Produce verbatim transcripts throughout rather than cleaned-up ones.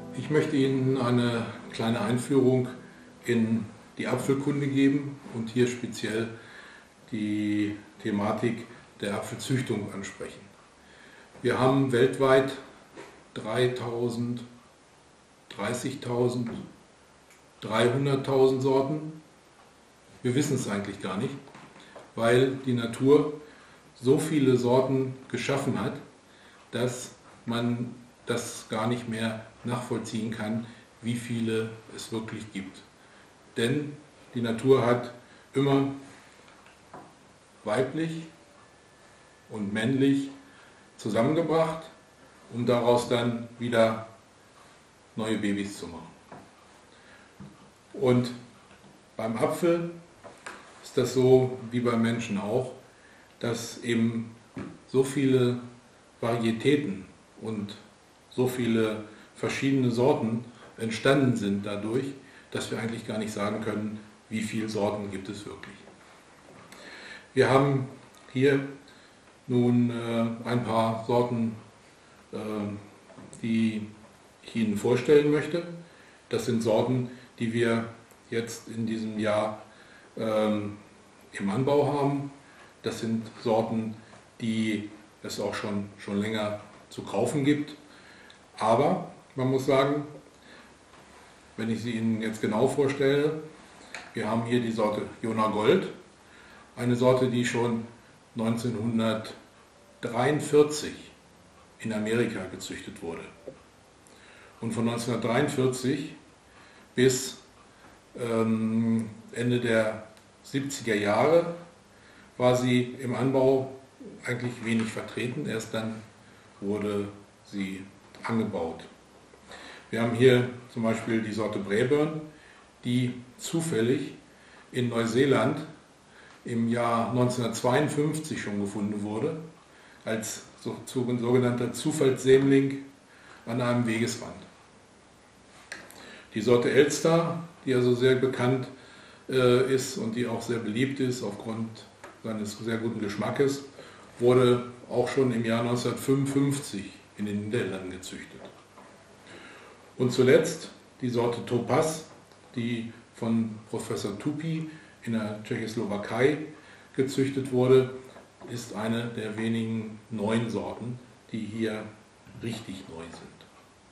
Ich möchte Ihnen eine kleine Einführung in die Apfelkunde geben und hier speziell die Thematik der Apfelzüchtung ansprechen. Wir haben weltweit dreitausend, dreißigtausend, dreihunderttausend Sorten. Wir wissen es eigentlich gar nicht, weil die Natur so viele Sorten geschaffen hat, dass man das gar nicht mehr nachvollziehen kann, wie viele es wirklich gibt. Denn die Natur hat immer weiblich und männlich zusammengebracht, um daraus dann wieder neue Babys zu machen. Und beim Apfel ist das so wie beim Menschen auch, dass eben so viele Varietäten und so viele verschiedene Sorten entstanden sind dadurch, dass wir eigentlich gar nicht sagen können, wie viele Sorten gibt es wirklich. Wir haben hier nun äh, ein paar Sorten, äh, die ich Ihnen vorstellen möchte. Das sind Sorten, die wir jetzt in diesem Jahr äh, im Anbau haben. Das sind Sorten, die es auch schon, schon länger zu kaufen gibt. Aber man muss sagen, wenn ich sie Ihnen jetzt genau vorstelle, wir haben hier die Sorte Jona Gold, eine Sorte, die schon neunzehnhundertdreiundvierzig in Amerika gezüchtet wurde. Und von neunzehnhundertdreiundvierzig bis ähm, Ende der siebziger Jahre war sie im Anbau eigentlich wenig vertreten, erst dann wurde sie angebaut. Wir haben hier zum Beispiel die Sorte Braeburn, die zufällig in Neuseeland im Jahr neunzehnhundertzweiundfünfzig schon gefunden wurde, als sogenannter Zufallssämling an einem Wegesrand. Die Sorte Elster, die also sehr bekannt äh, ist und die auch sehr beliebt ist aufgrund seines sehr guten Geschmackes, wurde auch schon im Jahr neunzehnhundertfünfundfünfzig in den Niederlanden gezüchtet. Und zuletzt die Sorte Topaz, die von Professor Tupi in der Tschechoslowakei gezüchtet wurde, ist eine der wenigen neuen Sorten, die hier richtig neu sind.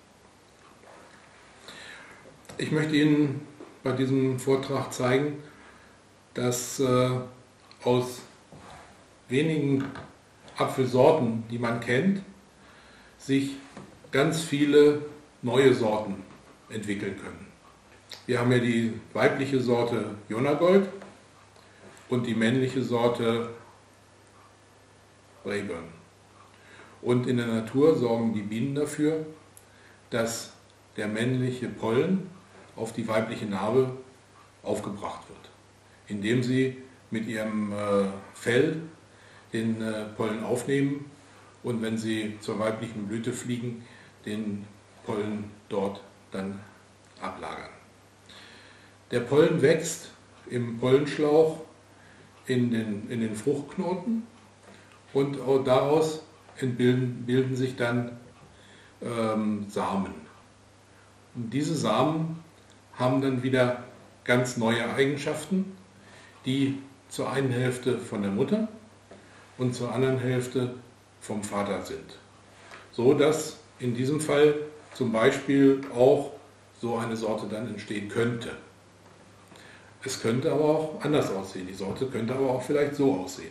Ich möchte Ihnen bei diesem Vortrag zeigen, dass äh, aus wenigen Apfelsorten, die man kennt, sich ganz viele neue Sorten entwickeln können. Wir haben ja die weibliche Sorte Jona Gold und die männliche Sorte Braeburn. Und in der Natur sorgen die Bienen dafür, dass der männliche Pollen auf die weibliche Narbe aufgebracht wird, indem sie mit ihrem äh, Fell den äh, Pollen aufnehmen und wenn sie zur weiblichen Blüte fliegen, den Pollen dort dann ablagern. Der Pollen wächst im Pollenschlauch in den, in den Fruchtknoten und auch daraus bilden, bilden sich dann ähm, Samen. Und diese Samen haben dann wieder ganz neue Eigenschaften, die zur einen Hälfte von der Mutter und zur anderen Hälfte vom Vater sind. So dass in diesem Fall zum Beispiel auch so eine Sorte dann entstehen könnte. Es könnte aber auch anders aussehen. Die Sorte könnte aber auch vielleicht so aussehen.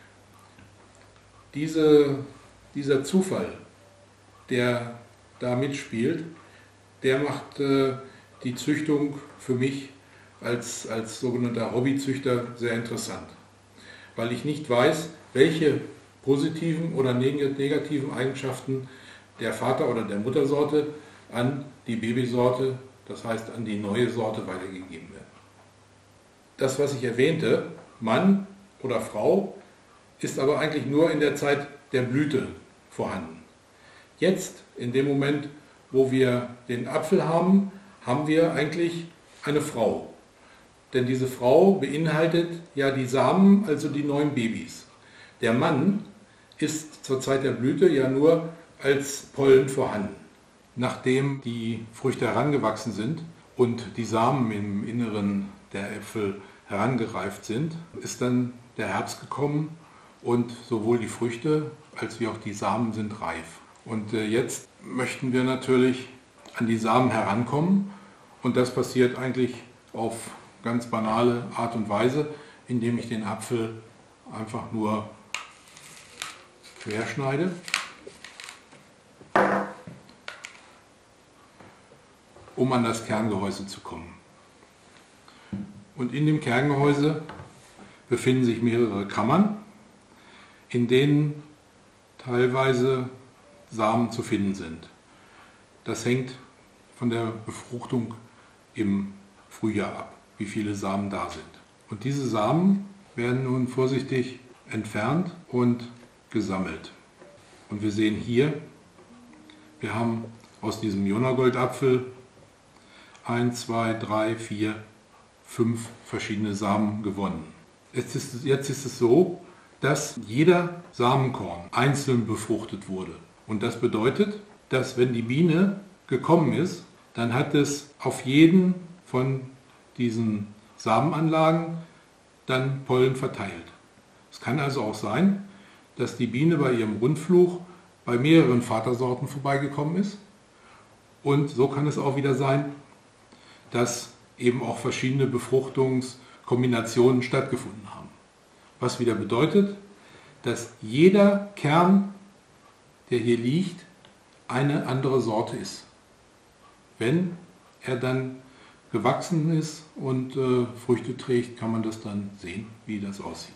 Diese, dieser Zufall, der da mitspielt, der macht äh, die Züchtung für mich als, als sogenannter Hobbyzüchter sehr interessant. Weil ich nicht weiß, welche positiven oder negativen Eigenschaften der Vater- oder der Muttersorte an die Babysorte, das heißt an die neue Sorte, weitergegeben werden. Das, was ich erwähnte, Mann oder Frau, ist aber eigentlich nur in der Zeit der Blüte vorhanden. Jetzt, in dem Moment, wo wir den Apfel haben, haben wir eigentlich eine Frau. Denn diese Frau beinhaltet ja die Samen, also die neuen Babys. Der Mann ist zur Zeit der Blüte ja nur als Pollen vorhanden. Nachdem die Früchte herangewachsen sind und die Samen im Inneren der Äpfel herangereift sind, ist dann der Herbst gekommen und sowohl die Früchte als wie auch die Samen sind reif. Und jetzt möchten wir natürlich an die Samen herankommen und das passiert eigentlich auf ganz banale Art und Weise, indem ich den Apfel einfach nur querschneide. Um an das Kerngehäuse zu kommen. Und in dem Kerngehäuse befinden sich mehrere Kammern, in denen teilweise Samen zu finden sind. Das hängt von der Befruchtung im Frühjahr ab, wie viele Samen da sind. Und diese Samen werden nun vorsichtig entfernt und gesammelt. Und wir sehen hier, wir haben aus diesem Jonagoldapfel eins, zwei, drei, vier, fünf verschiedene Samen gewonnen. Jetzt ist, jetzt ist es so, dass jeder Samenkorn einzeln befruchtet wurde. Und das bedeutet, dass wenn die Biene gekommen ist, dann hat es auf jeden von diesen Samenanlagen dann Pollen verteilt. Es kann also auch sein, dass die Biene bei ihrem Rundflug bei mehreren Vatersorten vorbeigekommen ist. Und so kann es auch wieder sein, dass eben auch verschiedene Befruchtungskombinationen stattgefunden haben. Was wieder bedeutet, dass jeder Kern, der hier liegt, eine andere Sorte ist. Wenn er dann gewachsen ist und äh, Früchte trägt, kann man das dann sehen, wie das aussieht.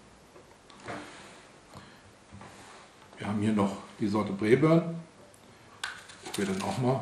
Wir haben hier noch die Sorte Braeburn. Ich will dann auch mal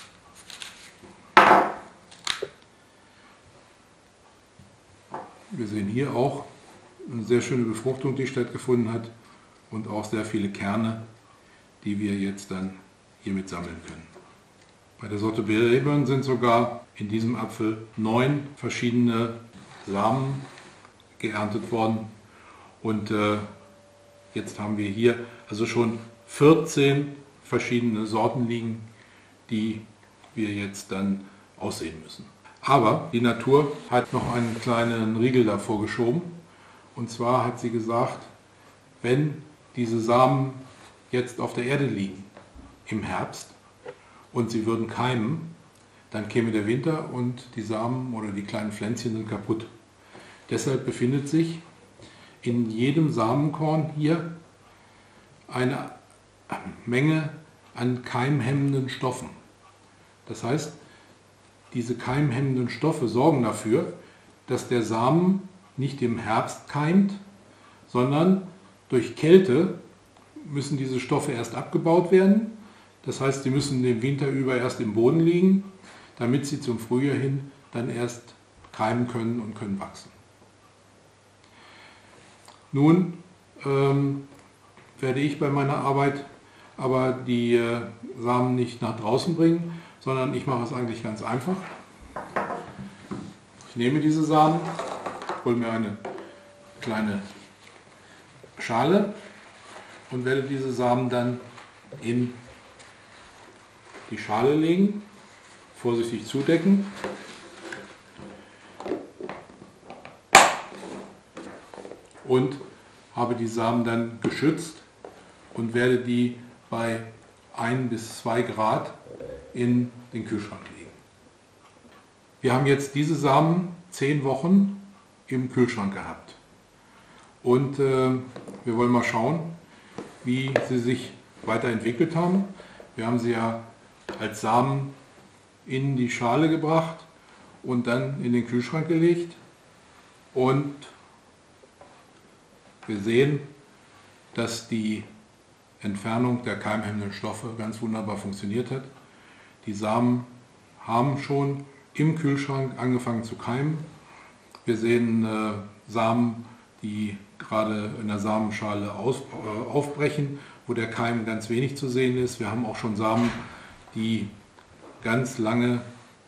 Wir sehen hier auch eine sehr schöne Befruchtung, die stattgefunden hat und auch sehr viele Kerne, die wir jetzt dann hiermit sammeln können. Bei der Sorte Braeburn sind sogar in diesem Apfel neun verschiedene Samen geerntet worden und äh, jetzt haben wir hier also schon vierzehn verschiedene Sorten liegen, die wir jetzt dann aussehen müssen. Aber die Natur hat noch einen kleinen Riegel davor geschoben. Und zwar hat sie gesagt, wenn diese Samen jetzt auf der Erde liegen im Herbst und sie würden keimen, dann käme der Winter und die Samen oder die kleinen Pflänzchen sind kaputt. Deshalb befindet sich in jedem Samenkorn hier eine Menge an keimhemmenden Stoffen. Das heißt, diese keimhemmenden Stoffe sorgen dafür, dass der Samen nicht im Herbst keimt, sondern durch Kälte müssen diese Stoffe erst abgebaut werden. Das heißt, sie müssen den Winter über erst im Boden liegen, damit sie zum Frühjahr hin dann erst keimen können und können wachsen. Nun ähm, werde ich bei meiner Arbeit aber die äh, Samen nicht nach draußen bringen, sondern ich mache es eigentlich ganz einfach. Ich nehme diese Samen, hole mir eine kleine Schale und werde diese Samen dann in die Schale legen, vorsichtig zudecken. Und habe die Samen dann geschützt und werde die bei ein bis zwei Grad in den Kühlschrank legen. Wir haben jetzt diese Samen zehn Wochen im Kühlschrank gehabt. Und äh, wir wollen mal schauen, wie sie sich weiterentwickelt haben. Wir haben sie ja als Samen in die Schale gebracht und dann in den Kühlschrank gelegt. Und wir sehen, dass die Entfernung der keimhemmenden Stoffe ganz wunderbar funktioniert hat. Die Samen haben schon im Kühlschrank angefangen zu keimen. Wir sehen äh, Samen, die gerade in der Samenschale aus, äh, aufbrechen, wo der Keim ganz wenig zu sehen ist. Wir haben auch schon Samen, die ganz lange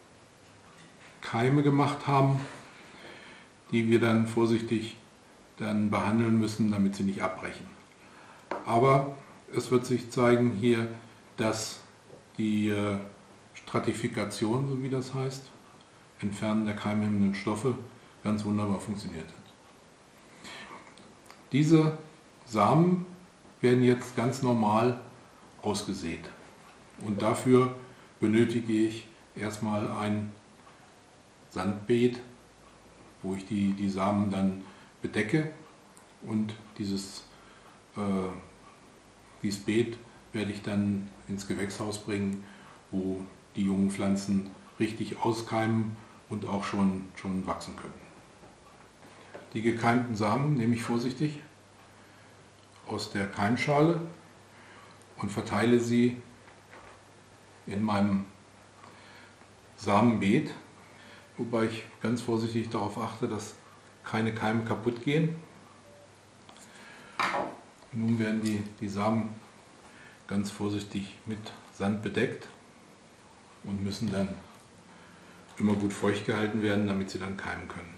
Keime gemacht haben, die wir dann vorsichtig dann behandeln müssen, damit sie nicht abbrechen. Aber es wird sich zeigen hier, dass die äh, Stratifikation, so wie das heißt, Entfernen der keimhemmenden Stoffe, ganz wunderbar funktioniert hat. Diese Samen werden jetzt ganz normal ausgesät. Und dafür benötige ich erstmal ein Sandbeet, wo ich die, die Samen dann bedecke. Und dieses, äh, dieses Beet werde ich dann ins Gewächshaus bringen, wo die jungen Pflanzen richtig auskeimen und auch schon, schon wachsen können. Die gekeimten Samen nehme ich vorsichtig aus der Keimschale und verteile sie in meinem Samenbeet, wobei ich ganz vorsichtig darauf achte, dass keine Keime kaputt gehen. Nun werden die, die Samen ganz vorsichtig mit Sand bedeckt und müssen dann immer gut feucht gehalten werden, damit sie dann keimen können.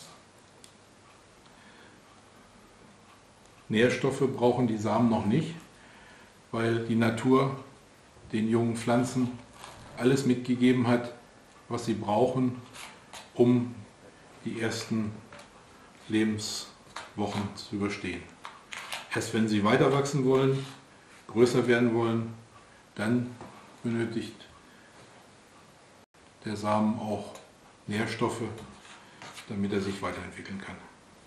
Nährstoffe brauchen die Samen noch nicht, weil die Natur den jungen Pflanzen alles mitgegeben hat, was sie brauchen, um die ersten Lebenswochen zu überstehen. Erst wenn sie weiter wachsen wollen, größer werden wollen, dann benötigt der Samen auch Nährstoffe, damit er sich weiterentwickeln kann.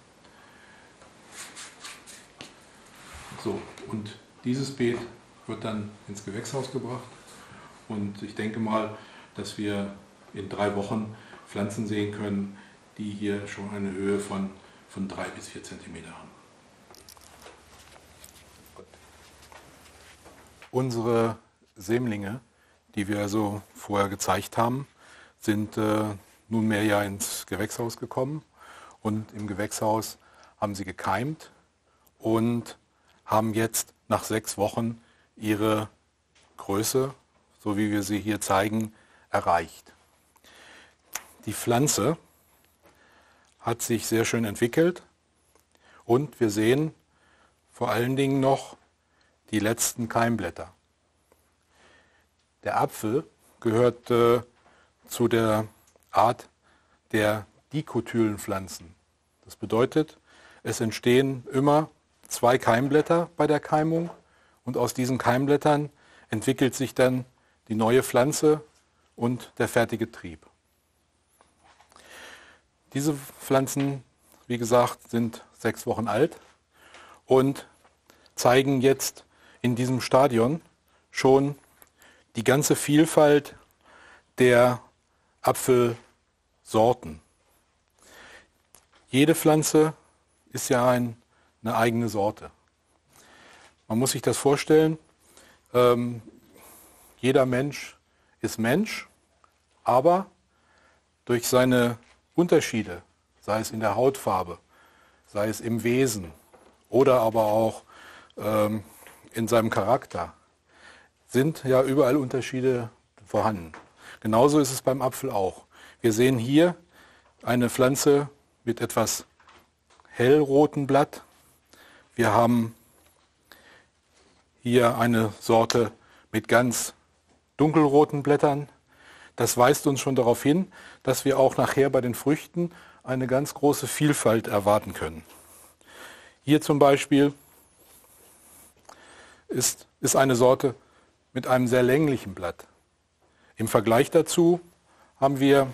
So, und dieses Beet wird dann ins Gewächshaus gebracht und ich denke mal, dass wir in drei Wochen Pflanzen sehen können, die hier schon eine Höhe von, von drei bis vier Zentimeter haben. Unsere Sämlinge, die wir also vorher gezeigt haben, sind äh, nunmehr ja ins Gewächshaus gekommen und im Gewächshaus haben sie gekeimt und haben jetzt nach sechs Wochen ihre Größe, so wie wir sie hier zeigen, erreicht. Die Pflanze hat sich sehr schön entwickelt und wir sehen vor allen Dingen noch die letzten Keimblätter. Der Apfel gehört äh, zu der Art der Dikotylenpflanzen. Das bedeutet, es entstehen immer zwei Keimblätter bei der Keimung und aus diesen Keimblättern entwickelt sich dann die neue Pflanze und der fertige Trieb. Diese Pflanzen, wie gesagt, sind sechs Wochen alt und zeigen jetzt in diesem Stadion schon die ganze Vielfalt der Apfelsorten. Jede Pflanze ist ja ein, eine eigene Sorte. Man muss sich das vorstellen, ähm, jeder Mensch ist Mensch, aber durch seine Unterschiede, sei es in der Hautfarbe, sei es im Wesen oder aber auch ähm, in seinem Charakter, sind ja überall Unterschiede vorhanden. Genauso ist es beim Apfel auch. Wir sehen hier eine Pflanze mit etwas hellrotem Blatt. Wir haben hier eine Sorte mit ganz dunkelroten Blättern. Das weist uns schon darauf hin, dass wir auch nachher bei den Früchten eine ganz große Vielfalt erwarten können. Hier zum Beispiel ist, ist eine Sorte mit einem sehr länglichen Blatt. Im Vergleich dazu haben wir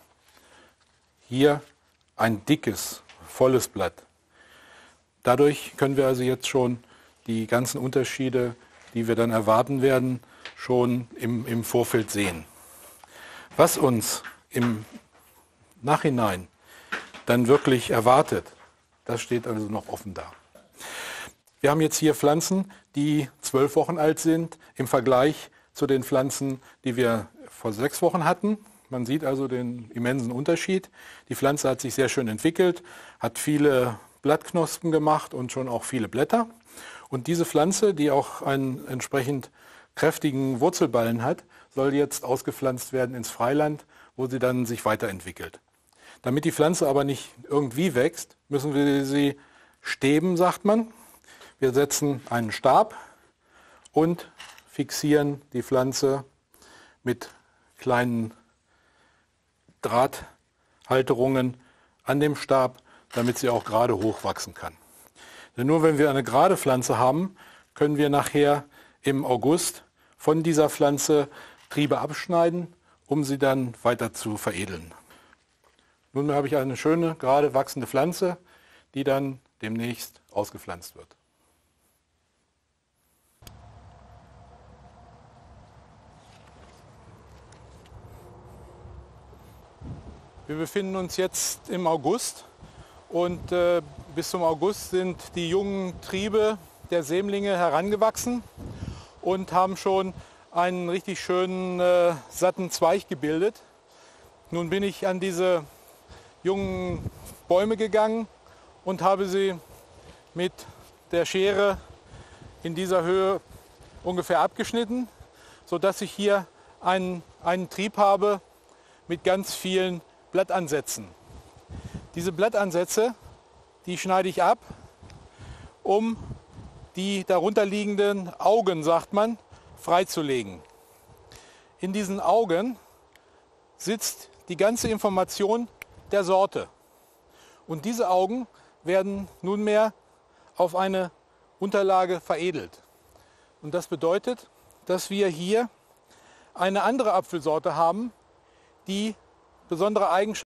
hier ein dickes, volles Blatt. Dadurch können wir also jetzt schon die ganzen Unterschiede, die wir dann erwarten werden, schon im, im Vorfeld sehen. Was uns im Nachhinein dann wirklich erwartet, das steht also noch offen da. Wir haben jetzt hier Pflanzen, die zwölf Wochen alt sind, im Vergleich zu den Pflanzen, die wir vor sechs Wochen hatten. Man sieht also den immensen Unterschied. Die Pflanze hat sich sehr schön entwickelt, hat viele Blattknospen gemacht und schon auch viele Blätter. Und diese Pflanze, die auch einen entsprechend kräftigen Wurzelballen hat, soll jetzt ausgepflanzt werden ins Freiland, wo sie dann sich weiterentwickelt. Damit die Pflanze aber nicht irgendwie wächst, müssen wir sie stäben, sagt man. Wir setzen einen Stab und fixieren die Pflanze mit kleinen Drahthalterungen an dem Stab, damit sie auch gerade hochwachsen kann. Denn nur wenn wir eine gerade Pflanze haben, können wir nachher im August von dieser Pflanze Triebe abschneiden, um sie dann weiter zu veredeln. Nun habe ich eine schöne, gerade wachsende Pflanze, die dann demnächst ausgepflanzt wird. Wir befinden uns jetzt im August und äh, bis zum August sind die jungen Triebe der Sämlinge herangewachsen und haben schon einen richtig schönen äh, satten Zweig gebildet. Nun bin ich an diese jungen Bäume gegangen und habe sie mit der Schere in dieser Höhe ungefähr abgeschnitten, sodass ich hier einen, einen Trieb habe mit ganz vielen Blattansätzen. Diese Blattansätze, die schneide ich ab, um die darunter liegenden Augen, sagt man, freizulegen. In diesen Augen sitzt die ganze Information der Sorte. Und diese Augen werden nunmehr auf eine Unterlage veredelt. Und das bedeutet, dass wir hier eine andere Apfelsorte haben, die besondere Eigenschaften